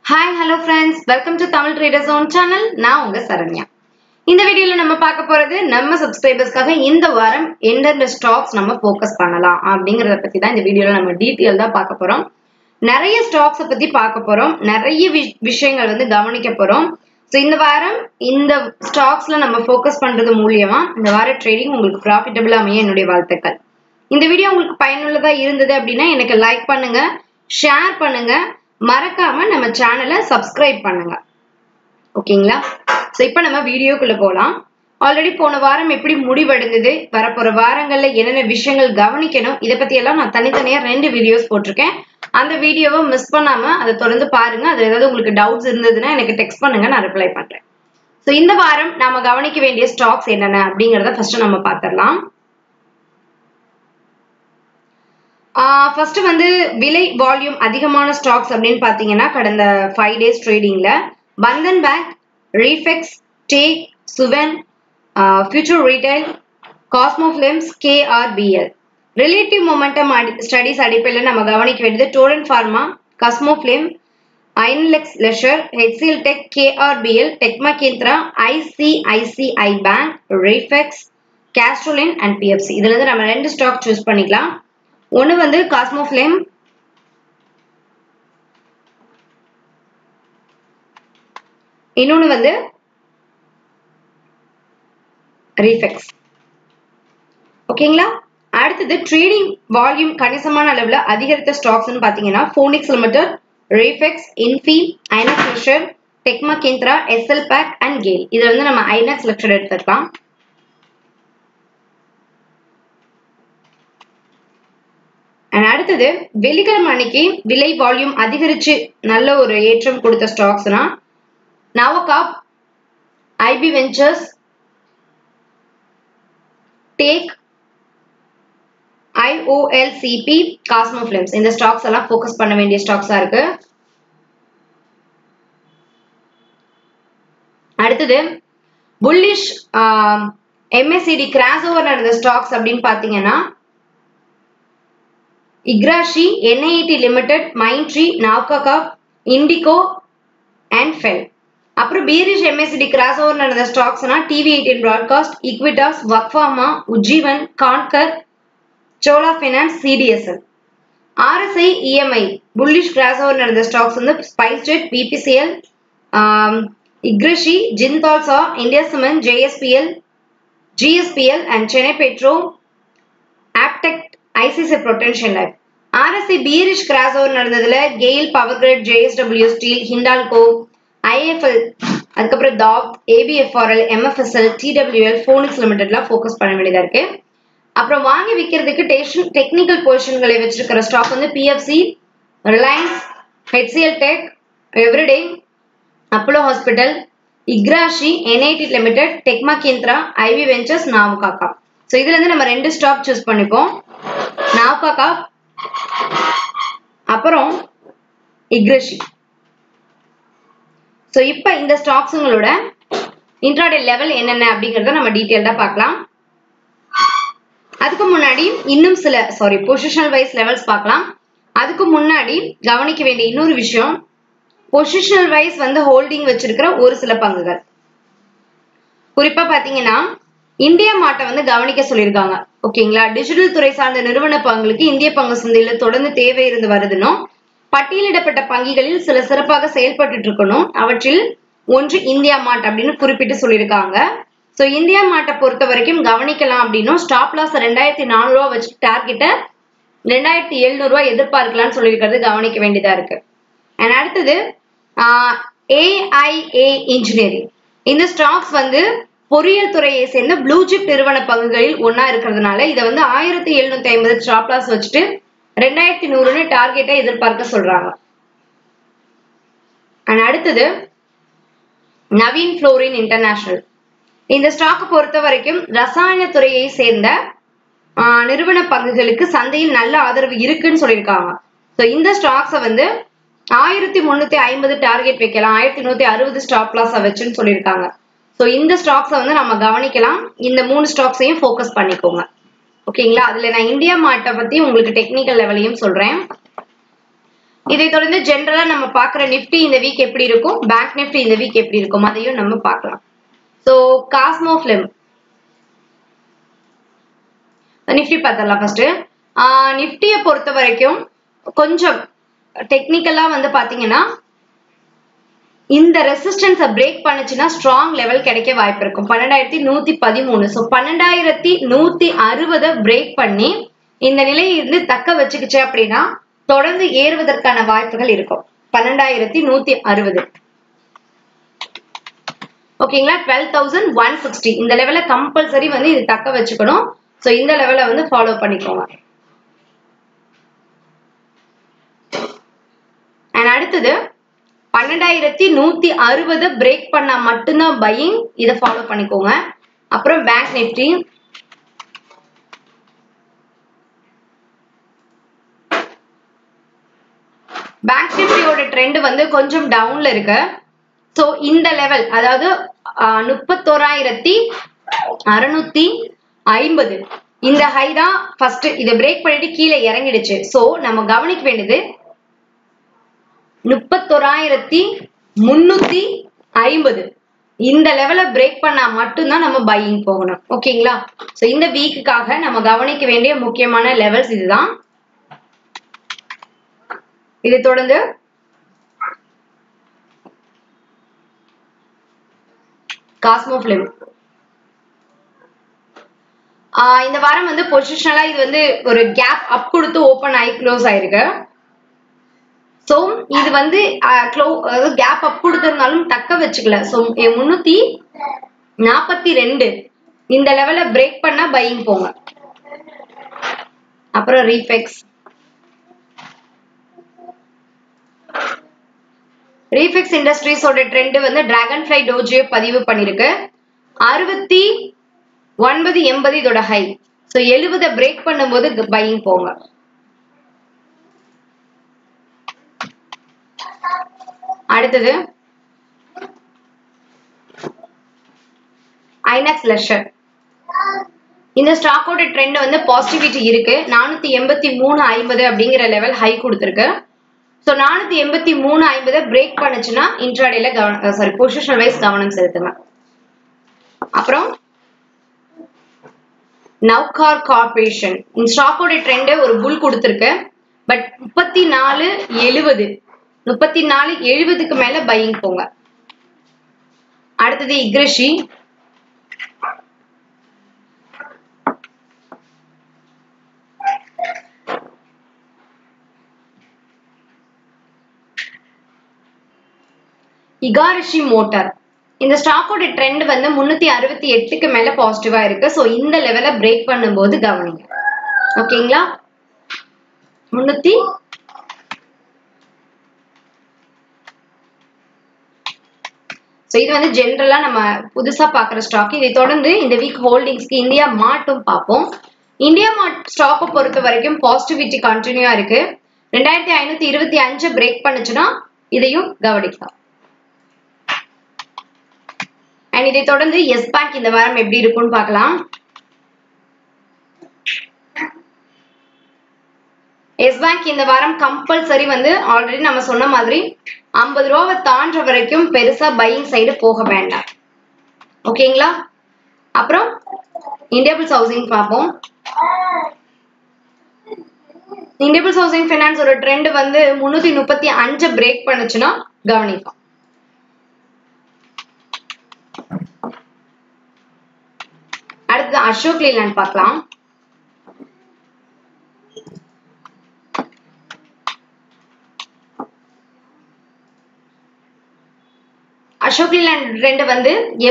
Hi, hello friends. Welcome to Tamil Trader Zone channel. நான் உங்க சரண்யா. இந்த வீடியோல நம்ம பார்க்க போறது நம்ம சப்ஸ்கிரைபர்ஸ்க்காக இந்த வாரம் எந்தெந்த ஸ்டாக்ஸ் நம்ம ஃபோக்கஸ் பண்ணலாம் அப்படிங்கறத பத்தி தான் இந்த வீடியோல நம்ம டீடைலா பார்க்க போறோம். நிறைய ஸ்டாக்ஸ் பத்தி பார்க்க போறோம். நிறைய விஷயங்கள் கவனிக்க போறோம். சோ இந்த வாரம் இந்த ஸ்டாக்ஸ்ல நம்ம ஃபோக்கஸ் பண்றது மூலமா இந்த வார ட்ரேடிங் உங்களுக்கு ப்ராஃபிட்டபிளா அமைய என்னுடைய வாழ்த்துக்கள். இந்த வீடியோ உங்களுக்கு பயனுள்ளதா இருந்தது அப்படின்னா எனக்கு லைக் பண்ணுங்க, ஷேர் பண்ணுங்க, மறக்காம நம்ம சேனலை சப்ஸ்கிரைப் பண்ணுங்க. ஓகேங்களா? சோ இப்போ நம்ம வீடியோக்குள்ள போலாம். ஆல்ரெடி போன வாரம் எப்படி முடிவடைந்தது, வரப்போற வாரங்கள்ல என்னென்ன விஷயங்கள் கவனிக்கணும், இத பத்தி எல்லாம் நான் தனித்தனியா 2 வீடியோஸ் போட்டிருக்கேன். அந்த வீடியோவை மிஸ் பண்ணாம அதை தொடர்ந்து பாருங்க. அதுல ஏதாவது உங்களுக்கு டவுட்ஸ் இருந்ததுன்னா எனக்கு டெக்ஸ்ட் பண்ணுங்க, நான் ரிப்ளை பண்றேன். சோ இந்த வாரம் நாம கவனிக்க வேண்டிய ஸ்டாக்ஸ் என்னென்ன அப்படிங்கறத ஃபர்ஸ்ட் நம்ம பாத்திரலாம். ஃபர்ஸ்ட் விலை வால்யூம் அதிகமான ஸ்டாக்ஸ் அப்படின்னு பாத்தீங்கன்னா கடந்த 5 days ட்ரேடிங்ல பந்தன் பேங்க், ரீஃபெக்ஸ், டேக், Suven, future retail, Cosmo films, KRBL. Relative momentum studies அடிப்படையில் நம்ம கவனிக்க வேண்டியது Torrent pharma, Cosmo film, Inox leisure, HCL tech, KRBL, tech Mahindra, ICICI bank, Refex, கேஸ்ட்ரோலின் அண்ட் PFC. இதுல இருந்து நம்ம 2 ஸ்டாக் சூஸ் பண்ணிக்கலாம். ஒன்னு காஸ்மோ ஃபிலிம், இன்னொன்னு ரீஃபெக்ஸ். ஓகேங்களா? அடுத்தது ட்ரேடிங் வால்யூம் கணிசமான அளவுல அதிகரித்த ஸ்டாக்ஸ் பாத்தீங்கன்னா Phoenix limited, Refex, Infy, Inox leisure, tech Mahindra, SL பேக் அண்ட் கேல். இதுல நம்ம ஐனக்ஸ் லெஷர் எடுத்துக்கலாம். அடுத்தது வெள்ளிக்கிழமை அன்னைக்கு விலை வால்யூம் அதிகரிச்சு நல்ல ஒரு ஏற்றம் கொடுத்த ஸ்டாக்ஸ்னா நவகாப், IB வெஞ்சர்ஸ், டேக், IOLCP, காஸ்மோ ஃபிலிம்ஸ். இந்த ஸ்டாக்ஸ் எல்லாம் ஃபோக்கஸ் பண்ண வேண்டிய ஸ்டாக்ஸா இருக்கு. அடுத்தது புல்லிஷ் MACD கிராஸ் ஓவர் நடந்த ஸ்டாக்ஸ் அப்படின்னு பாத்தீங்கன்னா இக்ராஷி, NIT லிமிடெட், மைண்ட்ரி, நவ்காப், இண்டிகோ அண்ட் ஃபெல். அப்புறம் பீரிஷ் MACD கிராஸ் ஓவர் நடந்த ஸ்டாக்ஸ்னா TV18 பிராட்காஸ்ட், ஈக்விட்டாஸ், வக்ஃபார்மா, Ujjivan, Concor, Chola finance, CDSL. RSI EMI bullish cross over நடந்த stocks SpiceJet, BPCL, Igarashi, Jindal Saw, India cement, JSPL, GSPL and Chennai Pedro, Aptech, ICICI Prudential Life. RSI bearish cross over நடந்ததுல GAIL, power grid, JSW steel, Hindalco, IFL, அதுக்கப்புறம் தாப், ABFRL, MFSL, TWL, போனிக்ஸ் லிமிடெட்லாம் focus பண்ண வேண்டியதா இருக்கு. அப்புறம் வாங்கி விற்கிறதுக்கு டெக்னிக்கல் பொசிஷன்களை வச்சிருக்கிற stock PFC, Reliance, HCL tech, everyday, Apollo hospital, Igarashi, NIT limited, tech Mahindra, IB ventures, நாவ்காகா. சோ இதுல இருந்து நம்ம 2 ஸ்டாக் சூஸ் பண்ணிப்போம். நாவ்காகா அப்புறம் இக்ராஷி. சோ இப்போ இந்த ஸ்டாக்ஸ்ங்களோட இன்ட்ராடே லெவல் என்னென்ன அப்படிங்கறத நம்ம டீடைலா பார்க்கலாம். அதுக்கு முன்னாடி இன்னும் சில பொசிஷனல் வைஸ் லெவல்ஸ் பார்க்கலாம். அதுக்கு முன்னாடி கவனிக்க வேண்டிய இன்னொரு விஷயம், பொசிஷனல் வைஸ் ஹோல்டிங் வச்சிருக்கிற ஒரு சில பங்குகள். குறிப்பா பாத்தீங்கன்னா இந்தியா மார்ட்டை கவனிக்க சொல்லியிருக்காங்க. ஓகேங்களா? டிஜிட்டல் துறை சார்ந்த நிறுவன பங்குகளுக்கு இந்திய பங்கு சந்தையில தொடர்ந்து தேவை இருந்து வருதுன்னும், பட்டியலிடப்பட்ட பங்குகளில் சில சிறப்பாக செயல்பட்டு இருக்கணும், அவற்றில் ஒன்று இந்தியா மார்ட் அப்படின்னு குறிப்பிட்டு சொல்லியிருக்காங்க. சோ இந்தியா மார்ட்டை பொறுத்த வரைக்கும் கவனிக்கலாம் அப்படின்னும், ஸ்டாப் லாஸ் 2400 ரூபாய் வச்சு டார்கெட்டை 2700 ரூபாய் எதிர்பார்க்கலாம்னு சொல்லியிருக்கிறது கவனிக்க வேண்டியதா இருக்கு. அண்ட் அடுத்தது AIA இன்ஜினியரிங். இந்த ஸ்டாக்ஸ் பொறியியல் துறையை சேர்ந்த ப்ளூ சிப் நிறுவன பங்குகளில் ஒன்னா இருக்கிறதுனால இதை 1750 ஸ்டாப் லாஸ் வச்சுட்டு 2100 டார்கெட்டை எதிர்பார்க்க சொல்றாங்க. அடுத்தது நவீன் புளோரின் இன்டர்நேஷனல். இந்த ஸ்டாக் பொறுத்த வரைக்கும் ரசாயன துறையை சேர்ந்த நிறுவன பங்குகளுக்கு சந்தையில் நல்ல ஆதரவு இருக்குன்னு சொல்லியிருக்காங்க. இந்த ஸ்டாக்ஸை 1350 டார்கெட் வைக்கலாம், 1160 ஸ்டாப் லாஸ் வச்சுன்னு சொல்லியிருக்காங்க. சோ இந்த ஸ்டாக்ஸை நம்ம கவனிக்கலாம். இந்த 3 ஸ்டாக்ஸையும் ஃபோக்கஸ் பண்ணிக்கோங்க. ஓகேங்களா? அதுல நான் இந்தியா மார்ட்டை பத்தி உங்களுக்கு டெக்னிக்கல் லெவலையும் சொல்றேன். இதை தொடர்ந்து ஜெனரலா நம்ம பார்க்குற நிஃப்டி இந்த வீக் எப்படி இருக்கும், பேங்க் நிஃப்டி இந்த வீக் எப்படி இருக்கும் அதையும் நம்ம பார்க்கலாம். ஸோ காஸ்மோ ஃபிலிம் நிஃப்டி பார்த்தலாம். ஃபர்ஸ்ட் நிஃப்டியை பொறுத்த வரைக்கும் கொஞ்சம் டெக்னிக்கலா வந்து பாத்தீங்கன்னா இந்த ரெசிஸ்டன்ஸை பிரேக் பண்ணுச்சுன்னா ஸ்ட்ராங் லெவல் கிடைக்க வாய்ப்பு இருக்கும். 12,113. ஸோ 12,160 பிரேக் பண்ணி இந்த நிலையை இருந்து தக்க வச்சுக்கிச்சு அப்படின்னா தொடர்ந்து ஏறுவதற்கான வாய்ப்புகள் இருக்கும். 12,160 ஓகேங்களா. 12,160 இந்த லெவல கம்பல்சரி வந்து இது தக்க வச்சுக்கணும். ஸோ இந்த லெவலை வந்து ஃபாலோ பண்ணிக்கோங்க. அண்ட் அடுத்தது 12,160 பிரேக் பண்ணா மட்டும்தான் பையிங், இதை ஃபாலோ பண்ணிக்கோங்க. அப்புறம் பேங்க் நிஃப்டி பேங்க் நிஃப்டியோட ட்ரெண்ட் வந்து கொஞ்சம் டவுன்ல இருக்கு. ஸோ இந்த லெவல் அதாவது 31,650 இந்த ஹை தான் ஃபர்ஸ்ட். இதை பிரேக் பண்ணிட்டு கீழே இறங்கிடுச்சு. ஸோ நம்ம கவனிக்க வேண்டியது 31,350 இந்த லெவலை பிரேக் பண்ணா மட்டும்தான் நம்ம பையிங் போகணும். ஓகேங்களா. ஸோ இந்த வீக்குக்காக நம்ம கவனிக்க வேண்டிய முக்கியமான லெவல்ஸ் இதுதான். இதை தொடர்ந்து காஸ்மோ ஃபிலிம் இந்த வாரம் வந்து பொசிஷனலா இது வந்து ஒரு கேப் அப் கொடுத்து ஓபன் ஆகி க்ளோஸ் ஆயிருக்கு. சோ இது வந்து கேப் அப் கொடுத்திருந்தாலும் தக்க வச்சுக்கல. சோ 342 இந்த லெவல பிரேக் பண்ணா பையிங் போங்க. அப்புறம் ரீஃபெக்ஸ் இண்டஸ்ட்ரீஸோட ட்ரெண்ட் வந்து டிராகன் ஃப்ளை டோஜியோ பதிவு பண்ணிருக்கு. 6980 இதோட ஹை. சோ 70 பிரேக் பண்ணும்போது பையிங் போங்க. அடுத்தது ஐநாக்ஸ் லெஷர். இந்த ஸ்டாக்கோட ட்ரெண்ட் வந்து பாசிட்டிவிட்டி இருக்கு. 483.50 அப்படிங்கிற லெவல் ஹை கொடுத்திருக்கு. சோ 483.50 பிரேக் பண்ணுச்சுன்னா இன்ட்ராடேல பொசிஷனல் வைஸ் கவனம் செலுத்துங்க. அப்புறம் நவ்கார் கார்பரேஷன் இந்த ஸ்டாக்கோட ட்ரெண்ட் ஒரு புல் கொடுத்திருக்கு. பட் 34.70 மேல பையிங் போங்க. அடுத்தது இக்ரிஷி இகாரிஷி மோட்டார். இந்த ஸ்டாக்கோட ட்ரெண்ட் வந்து 368 மேல பாசிட்டிவா இருக்கு. சோ இந்த லெவல பிரேக் பண்ணும்போது கவனிங்க. ஓகேங்களா. 300 சோ இது வந்து ஜெனரலா நம்ம புதுசா பாக்குற ஸ்டாக். இதை தொடர்ந்து இந்த வீக் ஹோல்டிங்ஸ்க்கு இந்தியா மார்ட்டும் பார்ப்போம். இந்தியா மார்ட் ஸ்டாக்கை பொறுத்த வரைக்கும் பாசிட்டிவிட்டி கண்டினியூவா இருக்கு. 2525 பிரேக் பண்ணுச்சுன்னா இதையும் கவனிக்கலாம். அண்ட் இதை தொடர்ந்து எஸ் பேங்க் இந்த வாரம் எப்படி இருக்கும்னு பார்க்கலாம். எஸ் பேங்க் இந்த வாரம் கம்பல்சரி வந்து ஆல்ரெடி நம்ம சொன்ன மாதிரி 50 ரூபாவை தாண்ட வரைக்கும் பெருசா பையிங் சைடு போக வேண்டாம். ஓகேங்களா. அப்புறம் இந்தியாபுல்ஸ் ஹவுசிங் பார்ப்போம். இந்தியாபுல்ஸ் ஹவுசிங் ஃபைனான்ஸ் ஒரு ட்ரெண்ட் வந்து 335 பிரேக் பண்ணுச்சுன்னா கவனிக்கும். அடுத்து அசோக் லேலண்ட் பார்க்கலாம். அசோக் லேலண்ட் ட்ரெண்ட் வந்து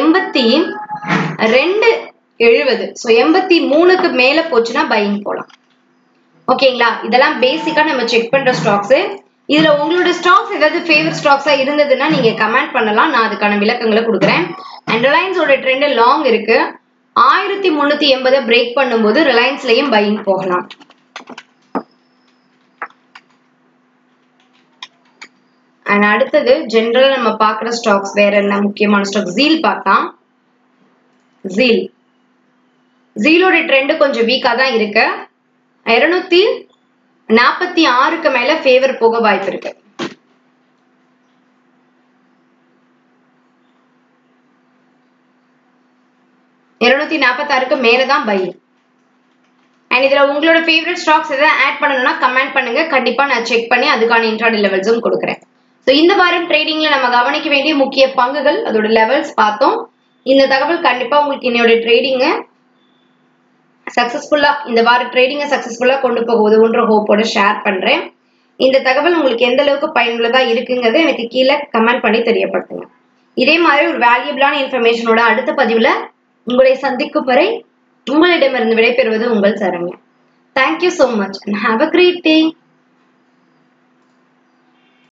82.70. சோ 83க்கு மேல போச்சுன்னா பையிங் போலாம். ஓகேங்களா. இதெல்லாம் பேசிக்கா நம்ம செக் பண்ற ஸ்டாக்ஸ். இதுல உங்களோட ஸ்டாக்ஸ் ஏதாவது ஃபேவரட் ஸ்டாக்ஸா இருந்ததுன்னா நீங்க கமெண்ட் பண்ணலாம். நான் அதுக்கான விளக்கங்களை கொடுக்குறேன். அண்ட் ரிலையன்ஸோட ட்ரெண்ட் லாங் இருக்கு. 1380 பிரேக் பண்ணும்போது ரிலையன்ஸ்லயும் பையிங் போகலாம். அண்ட் அடுத்தது ஜெனரலா நம்ம பாக்குற ஸ்டாக்ஸ் வேற என்ன முக்கியமான ஸ்டாக் ஜீல் பார்க்கலாம். ஜீலோட ட்ரெண்ட் கொஞ்சம் வீக்கா தான் இருக்கு. 200 46க்கு மேல ஃபேவர் போக வாய்ப்பு இருக்கு. $246க்கு மேல தான் பை. அண்ட் இதுல உங்களோட ஃபேவரட் ஸ்டாக்ஸ் எதாவது ஆட் பண்ணணும்னா கமெண்ட் பண்ணுங்க. கண்டிப்பா நான் செக் பண்ணி அதுக்கான இன்ட்ராடே லெவல்ஸும் கொடுக்குறேன். ஸோ இந்த வாரம் ட்ரேடிங்ல நம்ம கவனிக்க வேண்டிய முக்கிய பங்குகள் அதோட லெவல்ஸ் பார்த்தோம். இந்த தகவல் கண்டிப்பா உங்களுக்கு என்னோட ட்ரேடிங்கை சக்சஸ்ஃபுல்லா இந்த வார ட்ரேடிங்கை சக்சஸ்ஃபுல்லா கொண்டு போக உதவுன்ற ஹோப்போட ஷேர் பண்றேன். இந்த தகவல் உங்களுக்கு எந்த அளவுக்கு பயனுள்ளதா இருக்குங்கிறத எனக்கு கீழே கமெண்ட் பண்ணி தெரியப்படுத்துங்க. இதே மாதிரி ஒரு வேல்யூபிளான இன்ஃபர்மேஷனோட அடுத்த பதிவுல உங்களை சந்திக்கும் வரை உங்களிடமிருந்து விடைபெறுவது உங்கள் Saranya. Thank you so much and have a great day.